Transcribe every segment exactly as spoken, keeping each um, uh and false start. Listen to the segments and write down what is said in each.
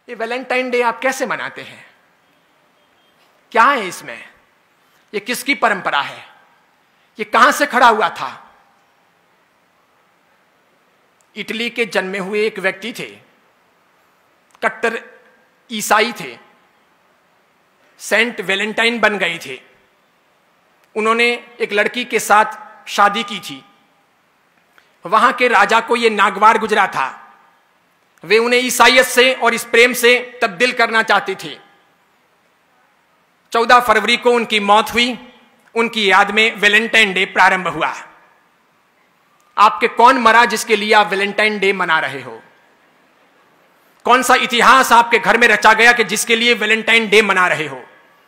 ये Valentine day आप कैसे मनाते हैं? क्या है इसमें? ये किसकी परंपरा है? ये कहां से खड़ा हुआ था? इटली के जन्मे हुए एक व्यक्ति थे, कट्टर ईसाई थे, सेंट वैलेंटाइन बन गए थे। उन्होंने एक लड़की के साथ शादी की थी। वहां के राजा को यह नागवार गुजरा था। वे उन्हें ईसाइयत से और इस प्रेम से तब्दील करना चाहते थे। चौदह फरवरी को उनकी मौत हुई। उनकी याद में वैलेंटाइन डे प्रारंभ हुआ। आपके कौन मरा जिसके लिए आप वैलेंटाइन डे मना रहे हो? कौन सा इतिहास आपके घर में रचा गया कि जिसके लिए वैलेंटाइन डे मना रहे हो?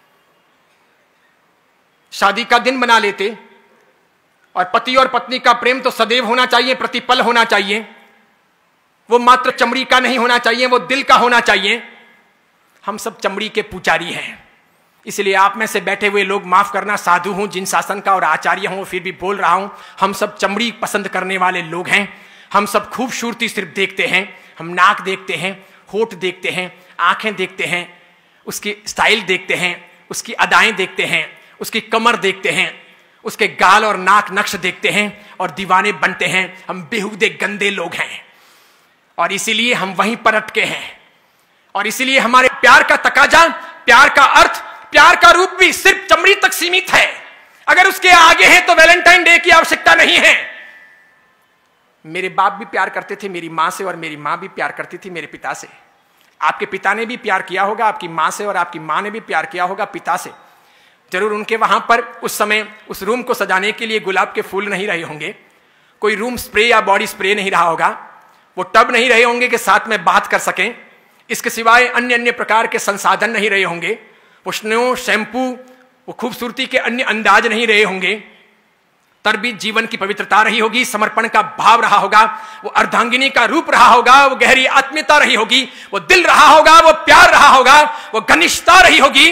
शादी का दिन मना लेते। और पति और पत्नी का प्रेम तो सदैव होना चाहिए, प्रतिपल होना चाहिए। वो मात्र चमड़ी का नहीं होना चाहिए, वो दिल का होना चाहिए। हम सब चमड़ी के पुजारी हैं। इसलिए आप में से बैठे हुए लोग माफ करना, साधु हूं, जिन शासन का और आचार्य हूं, फिर भी बोल रहा हूं। हम सब चमड़ी पसंद करने वाले लोग हैं। हम सब खूबसूरती सिर्फ देखते हैं। हम नाक देखते हैं, होठ देखते हैं, आंखें देखते हैं, उसकी स्टाइल देखते हैं, उसकी अदाएं देखते हैं, उसकी कमर देखते हैं, उसके गाल और नाक नक्श देखते हैं और दीवाने बनते हैं। हम बेहुदे गंदे लोग हैं और इसीलिए हम वहीं पर अटके हैं। और इसीलिए हमारे प्यार का तकाजा, प्यार का अर्थ, प्यार का रूप भी सिर्फ चमड़ी तक सीमित है। अगर उसके आगे है तो वैलेंटाइन डे की आवश्यकता नहीं है। मेरे बाप भी प्यार करते थे मेरी मां से और मेरी मां भी प्यार करती थी मेरे पिता से। आपके पिता ने भी प्यार किया होगा आपकी मां से और आपकी मां ने भी प्यार किया होगा पिता से। जरूर उनके वहां पर उस समय उस रूम को सजाने के लिए गुलाब के फूल नहीं रहे होंगे, कोई रूम स्प्रे या बॉडी स्प्रे नहीं रहा होगा, वो टब नहीं रहे होंगे कि साथ में बात कर सकें। इसके सिवाय अन्य अन्य प्रकार के संसाधन नहीं रहे होंगे, वो स्नो, शैम्पू, वो खूबसूरती के अन्य अंदाज नहीं रहे होंगे। तर भी जीवन की पवित्रता रही होगी, समर्पण का भाव रहा होगा, वो अर्धांगिनी का रूप रहा होगा, वो गहरी आत्मीयता रही होगी, वो दिल रहा होगा, वो प्यार रहा होगा, वो घनिष्ठता रही होगी।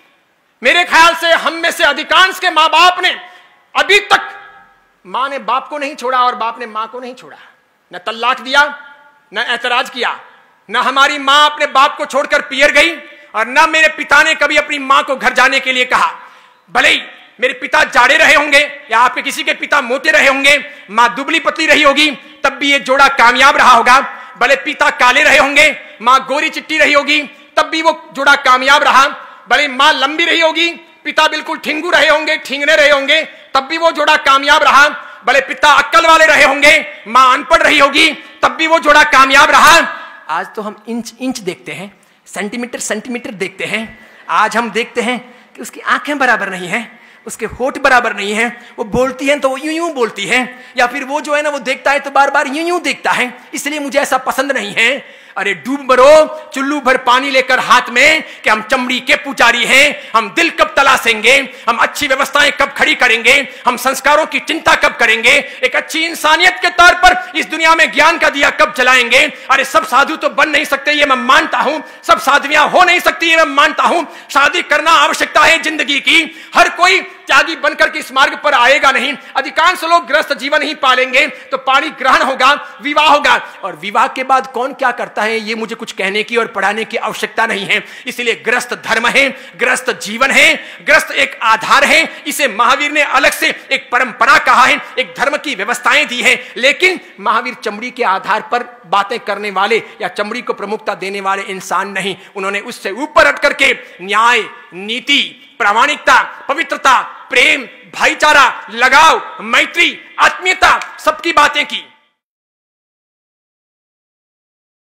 मेरे ख्याल से हम में से अधिकांश के मां बाप ने अभी तक, मां ने बाप को नहीं छोड़ा और बाप ने मां को नहीं छोड़ा। न तलाक दिया, न ऐतराज किया, न हमारी मां अपने बाप को छोड़कर पियर गई और न मेरे पिता ने कभी अपनी मां को घर जाने के लिए कहा। भले ही मेरे पिता जाड़े रहे होंगे या आपके किसी के पिता मोटे रहे होंगे, मां दुबली पतली रही होगी, तब भी ये जोड़ा कामयाब रहा होगा। भले पिता काले रहे होंगे, मां गोरी चिट्टी रही होगी, तब भी वो जोड़ा कामयाब रहा। भले मां लंबी रही होगी, पिता बिल्कुल ठिंगू रहे होंगे, ठिंगने रहे होंगे, तब भी वो जोड़ा कामयाब रहा। भले पिता अक्कल वाले रहे होंगे, मां अनपढ़ रही होगी, तब भी वो जोड़ा कामयाब रहा। आज तो हम इंच इंच देखते हैं, सेंटीमीटर सेंटीमीटर देखते हैं। आज हम देखते हैं कि उसकी आंखें बराबर नहीं है, उसके होठ बराबर नहीं है, वो बोलती है तो वो यूं यूं बोलती है, या फिर वो जो है ना वो देखता है तो बार बार यूं यूं देखता है, इसलिए मुझे ऐसा पसंद नहीं है। अरे डूब मरो चुल्लू भर पानी लेकर हाथ में कि हम चमड़ी के पुजारी हैं। हम दिल कब तलाशेंगे, हम अच्छी व्यवस्थाएं कब खड़ी करेंगे, हम संस्कारों की चिंता कब करेंगे, एक अच्छी इंसानियत के तौर पर इस दुनिया में ज्ञान का दिया कब जलाएंगे। अरे सब साधु तो बन नहीं सकते ये मैं मानता हूं, सब साधवियां हो नहीं सकती ये मैं मानता हूं। शादी करना आवश्यकता है जिंदगी की। हर कोई त्यागी बनकर के इस मार्ग पर आएगा नहीं। अधिकांश लोग गृहस्थ जीवन ही पालेंगे तो पाणी ग्रहण होगा, विवाह होगा, और विवाह के बाद कौन क्या करता है ये मुझे कुछ कहने की और पढ़ाने की आवश्यकता नहीं है। इसलिए गृहस्थ धर्म है, गृहस्थ जीवन है, गृहस्थ एक आधार है। इसे महावीर ने अलग से एक परंपरा कहा है, एक धर्म की व्यवस्थाएं दी है। लेकिन महावीर चमड़ी के आधार पर बातें करने वाले या चमड़ी को प्रमुखता देने वाले इंसान नहीं। उन्होंने उससे ऊपर हट करके न्याय, नीति, प्रामाणिकता, पवित्रता, प्रेम, भाईचारा, लगाव, मैत्री, आत्मीयता, सबकी बातें की।